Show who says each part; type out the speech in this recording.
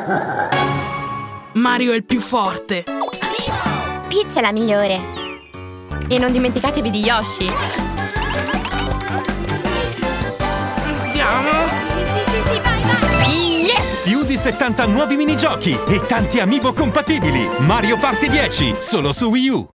Speaker 1: Mario è il più forte.
Speaker 2: Peach è la migliore. E non dimenticatevi di Yoshi.
Speaker 1: Andiamo.
Speaker 2: Sì, vai. Yeah!
Speaker 3: Più di 70 nuovi minigiochi e tanti amiibo compatibili. Mario Party 10, solo su Wii U.